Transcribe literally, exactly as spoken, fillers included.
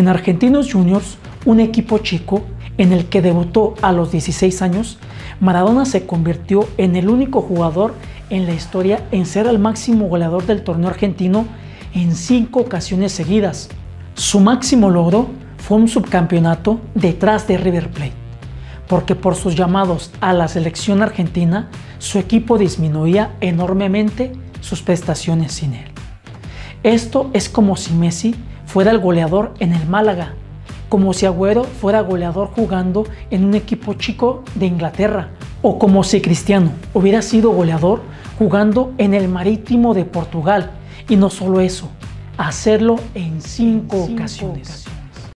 En Argentinos Juniors, un equipo chico en el que debutó a los dieciséis años, Maradona se convirtió en el único jugador en la historia en ser el máximo goleador del torneo argentino en cinco ocasiones seguidas. Su máximo logro fue un subcampeonato detrás de River Plate, porque por sus llamados a la selección argentina, su equipo disminuía enormemente sus prestaciones sin él. Esto es como si Messi fuera el goleador en el Málaga, como si Agüero fuera goleador jugando en un equipo chico de Inglaterra, o como si Cristiano hubiera sido goleador jugando en el Marítimo de Portugal, y no solo eso, hacerlo en cinco, cinco ocasiones. ocasiones.